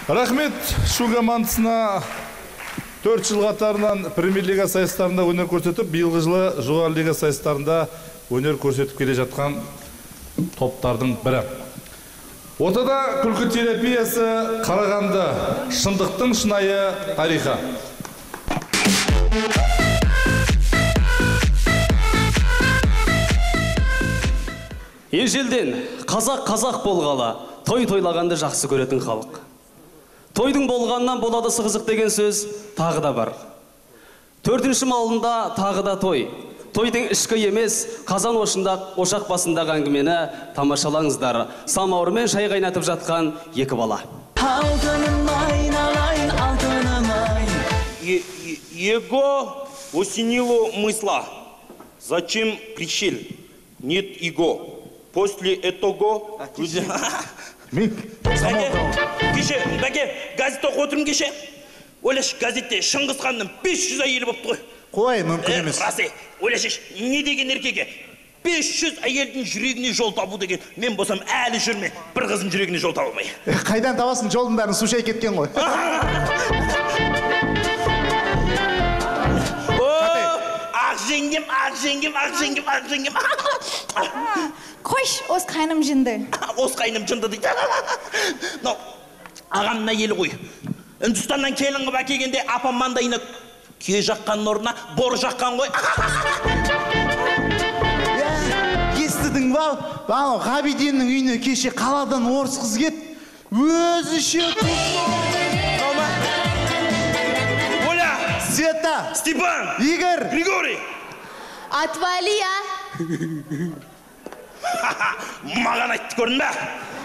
Рахмет шу командасына 4 жыл қатарынан премьер-лига сайыстарында өнер көрсетіп, биылғы жылы жоғары лига сайыстарында өнер көрсетіп келе жатқан топтардың бірі. Ортада күлкі терапиясы Қарағанды, шындықтың шынайы тарихы. Ежелден қазақ болғалы, той тойлағанды жақсы көретін халық. Тойдың болғаннан болады сығызық деген сөз тағы да бар. 4-ші малында тағы да той. Тойдың ішкі емес, қазан ошақ басындағы әңгімені тамашалаңыздар. Самауырмен шай қайнатып жатқан екі бала. Алтыным айналайын, алтыным ай. Его осенило мысла. Зачем пришел? Нет его. После этого... Кеше, бәке, газет оқып отырмын кеше. Ойлаш, газетте Шыңғыс ханның 500 әйелі болыпты ғой. Қой, мүмкін емес. Расы, ойлаш, не деген еркеге? 500 әйелдің жүрегіне жол табу деген. Мен болсам әлі жүрме, бір қыздың жүрегіне жол таба алмай. Қайдан табасың, жолдың бәрін су шай кеткен ғой. Ақ жеңгем. Қойш, ос қайным жынды. Ос қайным жынды дейді. Ағамның әйелі ғой. Үндістаннан келін қып әкелгенде апам маңдайына күйе жаққанның орнына бор жаққан ғой. Естідің ба? Ғабиденнің үйіне кеше қаладан орыс қыз кет. Өзі шет. Оля! Света! Степан! Игорь! Григорий! Отвали, а? Маған айтты көрдің бә?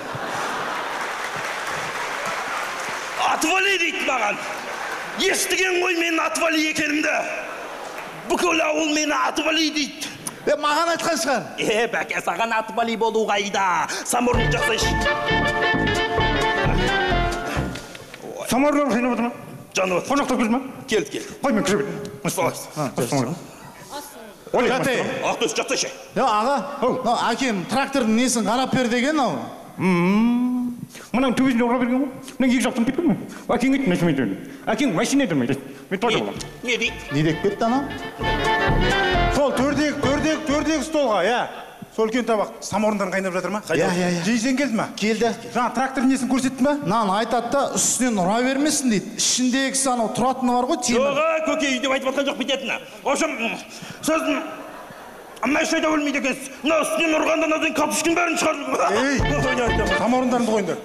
Отвали дейді маған. Естіген ғой мен отвали екенімді. Бүкіл ауыл мені отвали дейді. Маған айтқан шығар. Бәке, саған отвали болу қайда. Саморын жасайшы. Саморын қайнап отыр ма? Жанып отыр. Қонақтап келді ма? Келді. Қой, мен кіріп Жаты. Ақтөс, жатсайшы. Аға, әкем трактордың несін қарап бер деген ау. Мұның төбесінде ұра берген ғой. Мұның екі жақтың кетпен ме? Әкең ет мәшіне өтеді. Әкең мәшіне өтеді. Мен тойда болам. Не дейді? Не деп кетті ана? Сол төрдегі столға, сол үлкен табақ саморындарын қайнап жатыр ма? Жейсен келді ма? Келді. Жаңа трактор несін көрсетті ма? Нан айтады да үстінен ұра бермесін дейді. Ішіндегі санау тұратыны бар ғой, темір. Жоға, көке үйде айтып отқан жоқ бітетіні. Ошым, сөздің мәшайда өлмейді екенсіз. Мына үстінен ұрғанда назын капышкін бәрін шығарды. Саморындарыңды қойыңдар.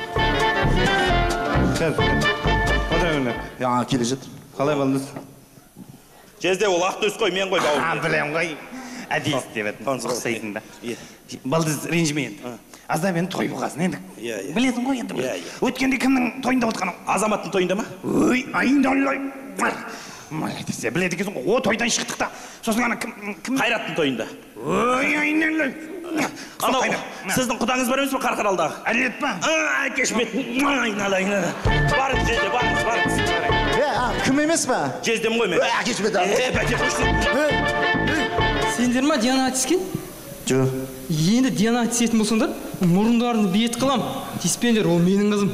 Яңа келе жатыр. Қалай балдыз? Жезде ол Ақтөс қой, мен қой бауыр. Білем ғой. Әдейіс деп әдім. Ұқсайдың да. Балдыз ренжіме енді. Азда мені той болғасын енді. Білетін ғой енді. Өткенде кімнің тойында отқаным? Азаматтың тойында ма? Өй, айындалай. Малайдесе, біледі екенсің ғой, о тойдан шықтық та. Сосын ана кім? Қайраттың тойында. Өй, айындалай. Анау, сіздің құдаңыз бар емес пе Қарқаралдағы? Әлет па? Әкеш бет. Айналайын. Барыңыз жезде, барыңыз. Кім емес па? Жездем ғой мен. Әкеш бет. Бәке қойсын. Сендер ма Диана тіскен? Жоқ. Енді Диана тісетін болсаңдар, мұрындарын бет қылам. Тиспендер, ол менің қызым.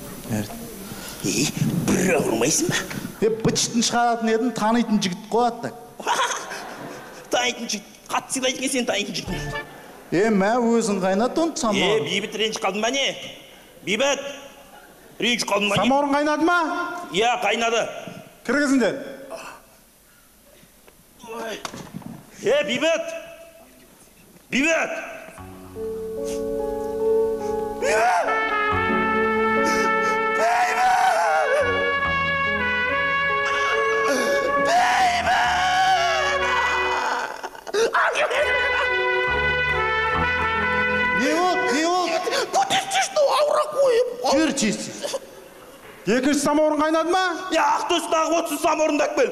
Бір ұрмайсың ба? Бычтын шығаратын едім, танитын жігіт қояды. Танитын жігіт, қатты сыйлайды кен сен танитын жігіт. Мә өзің қайнат оны самауыр. Бейбіт ренжі қалдың ба не? Бейбіт, ренжі қалдың ба не? Саморын қайнады ма? Иә, қайнады. Кіргізіңдер. Бейбіт! Бейбіт! Не ол? Көтестеш, ауыра қойып. Жүр честес. Екінші саморын қайнады ма? Ақтөстағы 30 саморынды әкпел.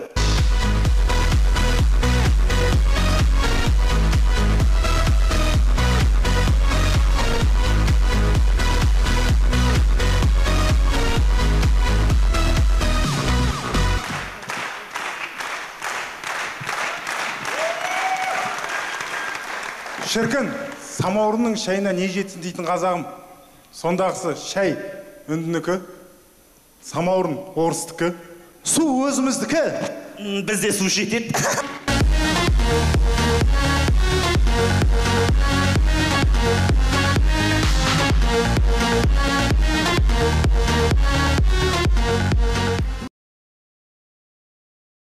Шіркін, самаурынның шайына не жетсін дейтін қазағым. Сондағысы шай үндінікі, Самаурын орыстікі. Су өзіміздікі. Бізде су жетеді.